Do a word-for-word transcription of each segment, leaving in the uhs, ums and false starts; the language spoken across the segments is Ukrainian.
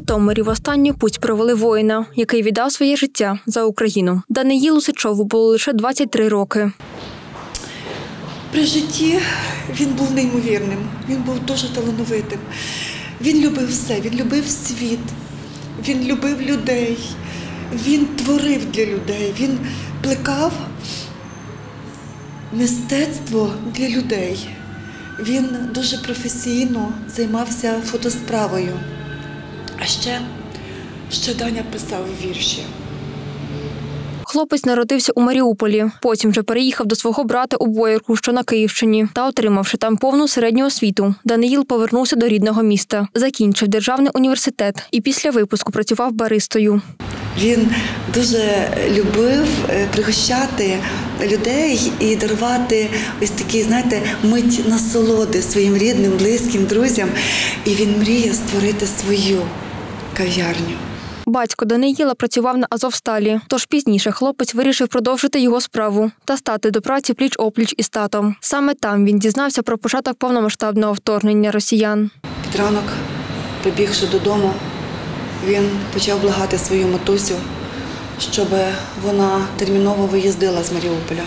Житомирі в останню путь провели воїна, який віддав своє життя за Україну. Даниїлу Сичову було лише двадцять три роки. При житті він був неймовірним, він був дуже талановитим. Він любив все, він любив світ, він любив людей, він творив для людей, він плекав мистецтво для людей. Він дуже професійно займався фотосправою. А ще, ще Даня писав вірші. Хлопець народився у Маріуполі, потім вже переїхав до свого брата у Боярку, що на Київщині, та, отримавши там повну середню освіту, Даниїл повернувся до рідного міста, закінчив державний університет і після випуску працював баристою. Він дуже любив пригощати людей і дарувати ось такі, знаєте, мить насолоди своїм рідним, близьким, друзям. І він мріяв створити свою кав'ярню. Батько Даниїла працював на Азовсталі, тож пізніше хлопець вирішив продовжити його справу та стати до праці пліч-опліч із татом. Саме там він дізнався про початок повномасштабного вторгнення росіян. Під ранок, прибігши додому, він почав благати свою матусю, щоб вона терміново виїздила з Маріуполя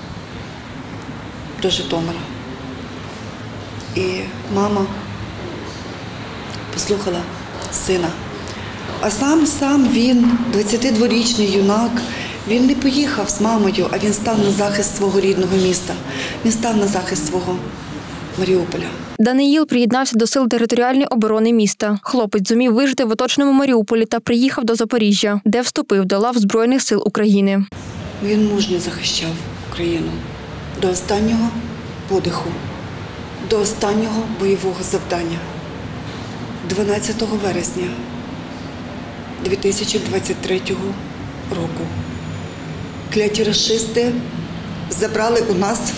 до Житомира. І мама послухала сина. А сам, сам він, двадцятидворічний юнак, він не поїхав з мамою, а він став на захист свого рідного міста. Він став на захист свого Маріуполя. Даниїл приєднався до сил територіальної оборони міста. Хлопець зумів вижити в оточеному Маріуполі та приїхав до Запоріжжя, де вступив до лав Збройних сил України. Він мужньо захищав Україну до останнього подиху, до останнього бойового завдання. дванадцятого вересня дві тисячі двадцять третього року кляті рашисти забрали у нас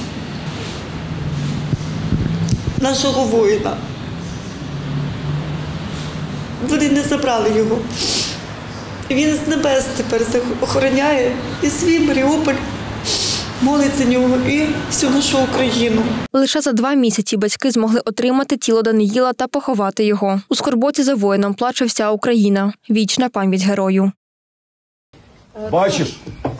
нашого воїна. Вони не забрали його. Він з небес тепер охороняє і свій Маріуполь, молиться нього і всю нашу Україну. Лише за два місяці батьки змогли отримати тіло Даниїла та поховати його. У скорботі за воїном плаче вся Україна. Вічна пам'ять герою. Бачиш?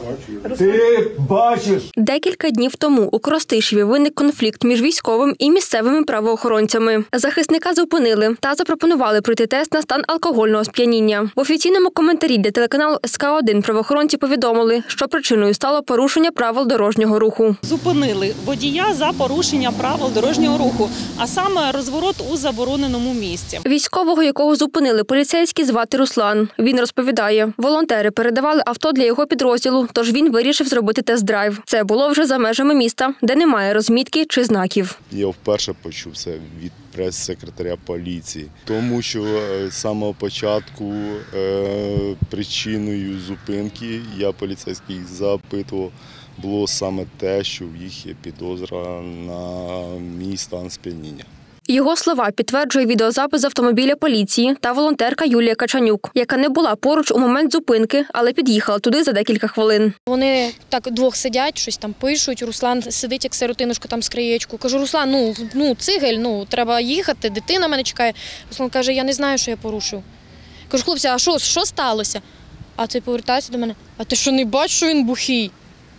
Ти бачиш? Декілька днів тому у Коростишеві виник конфлікт між військовим і місцевими правоохоронцями. Захисника зупинили та запропонували пройти тест на стан алкогольного сп'яніння. В офіційному коментарі для телеканалу ес ка один правоохоронці повідомили, що причиною стало порушення правил дорожнього руху. Зупинили водія за порушення правил дорожнього руху, а саме розворот у забороненому місці. Військового, якого зупинили поліцейські, звати Руслан. Він розповідає, волонтери передавали авто для його підрозділу, тож він вирішив зробити тест-драйв. Це було вже за межами міста, де немає розмітки чи знаків. Я вперше почув це від прес-секретаря поліції, тому що з самого початку е, причиною зупинки, я поліцейських запитував, було саме те, що в їх є підозра на мій стан сп'яніння. Його слова підтверджує відеозапис з автомобіля поліції та волонтерка Юлія Качанюк, яка не була поруч у момент зупинки, але під'їхала туди за декілька хвилин. Вони так двох сидять, щось там пишуть. Руслан сидить, як сиротинушка там з краєчку. Кажу, Руслан, ну, ну цигель, ну, треба їхати, дитина мене чекає. Руслан каже, я не знаю, що я порушив. Кажу, хлопці, а що, що сталося? А цей повертається до мене, а ти що, не бачиш, що він бухий?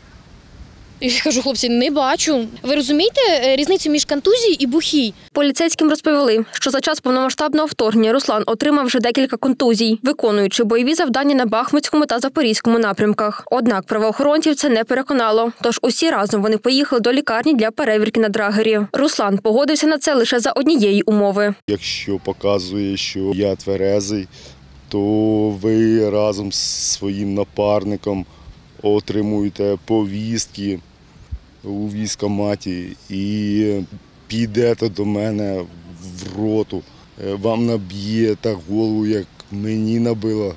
І я кажу, хлопці, не бачу. Ви розумієте різницю між контузією і бухій? Поліцейським розповіли, що за час повномасштабного вторгнення Руслан отримав вже декілька контузій, виконуючи бойові завдання на Бахмутському та Запорізькому напрямках. Однак правоохоронців це не переконало, тож усі разом вони поїхали до лікарні для перевірки на драгері. Руслан погодився на це лише за однієї умови. Якщо показує, що я тверезий, то ви разом з своїм напарником отримуєте повістки у військкоматі і підете до мене в роту. Вам наб'є так голову, як мені набило.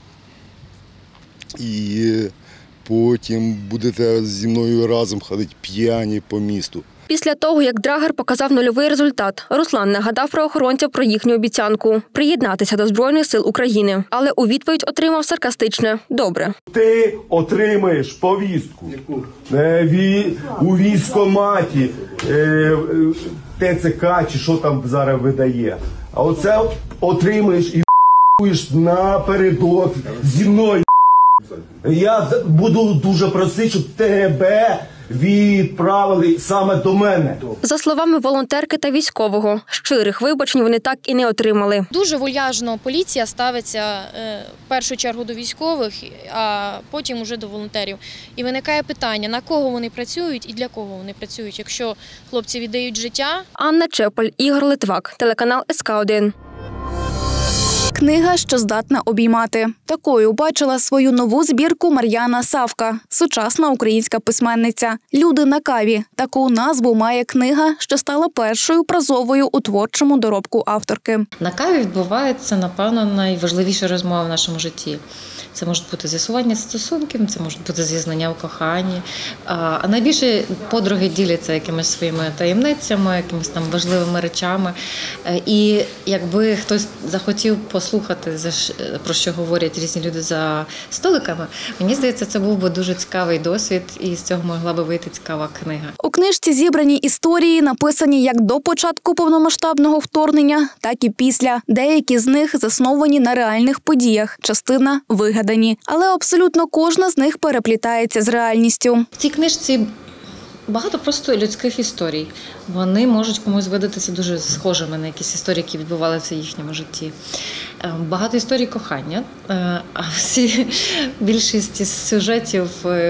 І потім будете зі мною разом ходити п'яні по місту. Після того, як драгер показав нульовий результат, Руслан нагадав правоохоронцям про їхню обіцянку – приєднатися до Збройних сил України. Але у відповідь отримав саркастичне «добре». Ти отримаєш повістку у військкоматі, те це ка чи що там зараз видає. А оце отримаєш і п***єш напередок зі мною. Я буду дуже просити, щоб тебе відправили саме до мене. За словами волонтерки та військового, щирих вибачень вони так і не отримали. Дуже вульяжно поліція ставиться е, в першу чергу до військових, а потім уже до волонтерів. І виникає питання, на кого вони працюють і для кого вони працюють, якщо хлопці віддають життя. Анна Чепель, Ігор Литвак, телеканал ес ка один. Книга, що здатна обіймати. Такою бачила свою нову збірку Мар'яна Савка, сучасна українська письменниця. «Люди на каві» – таку назву має книга, що стала першою прозовою у творчому доробку авторки. На каві відбувається, напевно, найважливіша розмова в нашому житті. Це можуть бути з'ясування стосунків, це можуть бути зізнання в коханні. А найбільше подруги діляться якимись своїми таємницями, якимись там важливими речами. І якби хтось захотів послухати, про що говорять різні люди за столиками, мені здається, це був би дуже цікавий досвід, і з цього могла би вийти цікава книга. У книжці зібрані історії, написані як до початку повномасштабного вторгнення, так і після. Деякі з них засновані на реальних подіях, частина – вигадані. Але абсолютно кожна з них переплітається з реальністю. В цій книжці багато просто людських історій. Вони можуть комусь видатися дуже схожими на якісь історії, які відбувалися в їхньому житті. Багато історій кохання, а всі більшість із сюжетів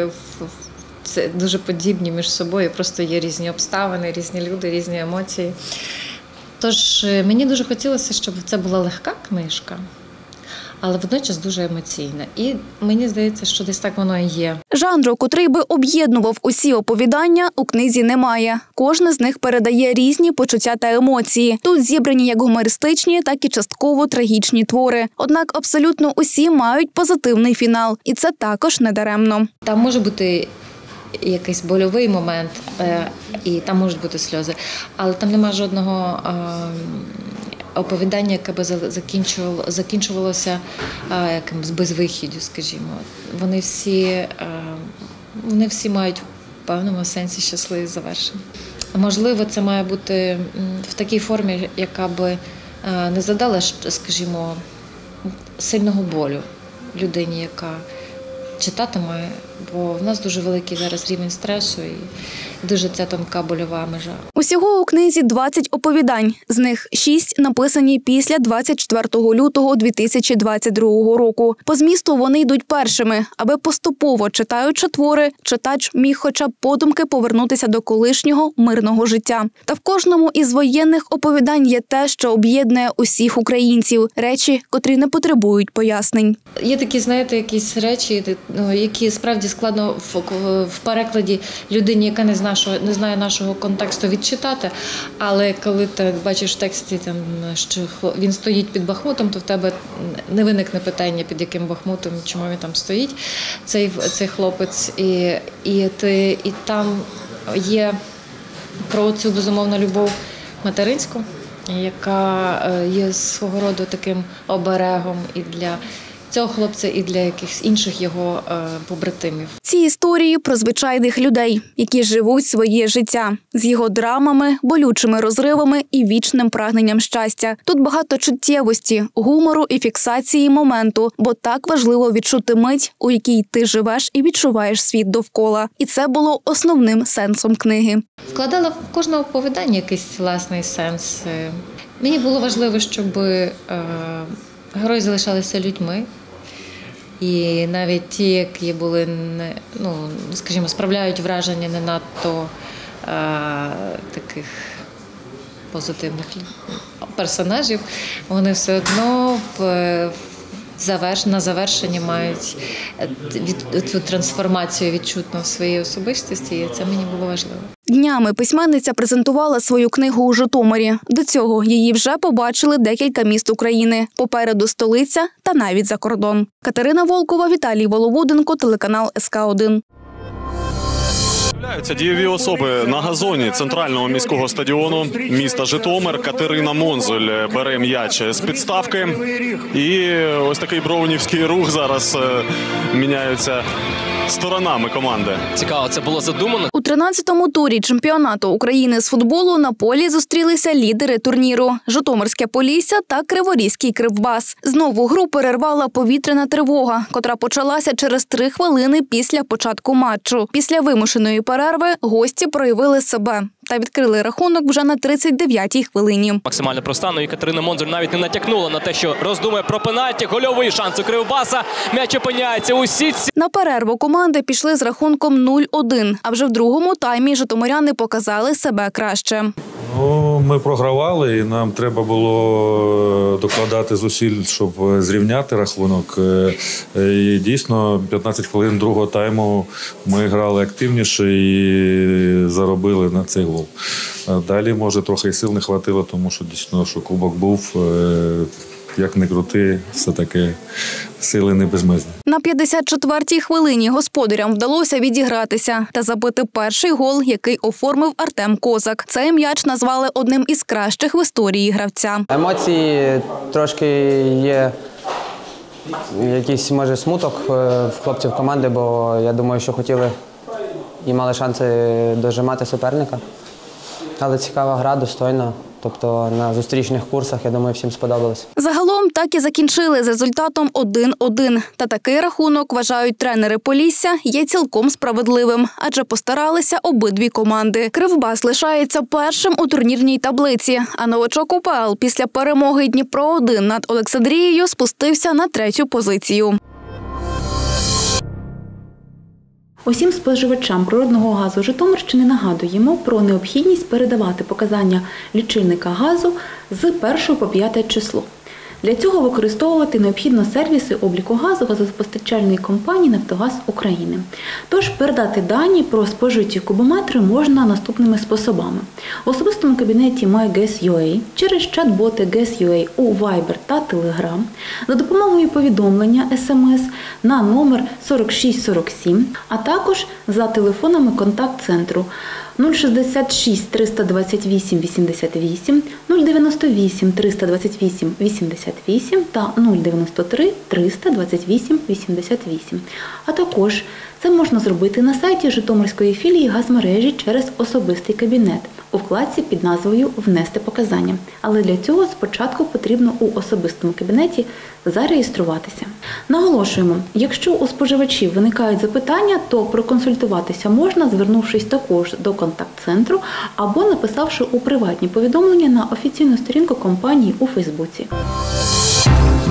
це дуже подібні між собою, просто є різні обставини, різні люди, різні емоції. Тож мені дуже хотілося, щоб це була легка книжка, але водночас дуже емоційна. І мені здається, що десь так воно і є. Жанру, котрий би об'єднував усі оповідання, у книзі немає. Кожне з них передає різні почуття та емоції. Тут зібрані як гумористичні, так і частково трагічні твори. Однак абсолютно усі мають позитивний фінал. І це також недаремно. Там може бути якийсь больовий момент, і там можуть бути сльози, але там немає жодного оповідання, яке би закінчувало, закінчувалося якимось безвихіддю, скажімо. Вони всі, вони всі мають в певному сенсі щасливі завершення. Можливо, це має бути в такій формі, яка би не задала, скажімо, сильного болю людині, яка читатиме, бо в нас дуже великий зараз рівень стресу і дуже ця тонка больова межа. Усього у книзі двадцять оповідань. З них шість написані після двадцять четвертого лютого дві тисячі двадцять другого року. По змісту вони йдуть першими, аби поступово, читаючи твори, читач міг хоча б подумки повернутися до колишнього мирного життя. Та в кожному із воєнних оповідань є те, що об'єднує усіх українців. Речі, котрі не потребують пояснень. Є такі, знаєте, якісь речі, які справді складно в перекладі людині, яка не знає, не знає нашого контексту, відчитати, але коли ти бачиш в тексті, там, що він стоїть під Бахмутом, то в тебе не виникне питання, під яким Бахмутом, чому він там стоїть, цей, цей хлопець. І, і, ти, і там є про цю безумовну любов материнську, яка є свого роду таким оберегом і для цього хлопця, і для якихось інших його е, побратимів. Ці історії про звичайних людей, які живуть своє життя, з його драмами, болючими розривами і вічним прагненням щастя. Тут багато чуттєвості, гумору і фіксації моменту, бо так важливо відчути мить, у якій ти живеш і відчуваєш світ довкола. І це було основним сенсом книги. Вкладала в кожне оповідання якийсь власний сенс. Мені було важливо, щоб е, герої залишалися людьми. І навіть ті, які були, не, ну, скажімо, справляють враження не надто а, таких позитивних персонажів, вони все одно в, заверш, на завершенні мають від, цю трансформацію відчутну в своїй особистості, і це мені було важливо. Днями письменниця презентувала свою книгу у Житомирі. До цього її вже побачили декілька міст України. Попереду столиця та навіть за кордон. Катерина Волкова, Віталій Воловоденко, телеканал ес ка один. З'являються дієві особи на газоні центрального міського стадіону міста Житомир. Катерина Монзуль бере м'яч з підставки. І ось такий броунівський рух зараз міняються сторонами команди. Цікаво, це було задумано. У тринадцятому турі чемпіонату України з футболу на полі зустрілися лідери турніру – Житомирське Полісся та Криворізький Кривбас. Знову гру перервала повітряна тривога, котра почалася через три хвилини після початку матчу. Після вимушеної перерви гості проявили себе та відкрили рахунок вже на тридцять дев'ятій хвилині. Максимально проста, і Катерина Монзуль навіть не натякнула на те, що роздумує про пенальті. Гольовий шанс у Кривбаса. М'яч опиняється у сітці. На перерву команди пішли з рахунком нуль один, а вже в другому таймі житомиряни показали себе краще. Ну, ми програвали, і нам треба було докладати зусиль, щоб зрівняти рахунок. І дійсно, п'ятнадцять хвилин другого тайму ми грали активніше і заробили на цей гол. Далі, може, трохи і сил не хватило, тому що дійсно, що кубок був, як не крути, все-таки сили не безмежні. На п'ятдесят четвертій хвилині господарям вдалося відігратися та забити перший гол, який оформив Артем Козак. Цей м'яч назвали одним із кращих в історії гравця. Емоції трошки є, якийсь, може, смуток в хлопців команди, бо я думаю, що хотіли і мали шанси дожимати суперника. Але цікава гра, достойна. Тобто на зустрічних курсах, я думаю, всім сподобалось. Загалом так і закінчили з результатом один один. Та такий рахунок, вважають тренери Полісся, є цілком справедливим, адже постаралися обидві команди. Кривбас лишається першим у турнірній таблиці, а новачок УПЛ після перемоги Дніпро один над Олександрією спустився на третю позицію. Усім споживачам природного газу Житомирщини нагадуємо про необхідність передавати показання лічильника газу з першого по п'яте число. Для цього використовувати необхідно сервіси обліку газу газопостачальної компанії «Нафтогаз України». Тож передати дані про спожиті кубометри можна наступними способами. В особистому кабінеті MyGas.ua, через чат-боти Gas.ua у Viber та Telegram, за допомогою повідомлення ес ем ес на номер сорок шість сорок сім, а також за телефонами контакт-центру нуль шістдесят шість триста двадцять вісім вісімдесят вісім, нуль дев'яносто вісім триста двадцять вісім вісімдесят вісім та нуль дев'яносто три триста двадцять вісім вісімдесят вісім. А також це можна зробити на сайті Житомирської філії газмережі через особистий кабінет у вкладці під назвою «Внести показання». Але для цього спочатку потрібно у особистому кабінеті зареєструватися. Наголошуємо, якщо у споживачів виникають запитання, то проконсультуватися можна, звернувшись також до контакт-центру або написавши у приватні повідомлення на офіційну сторінку компанії у Фейсбуці.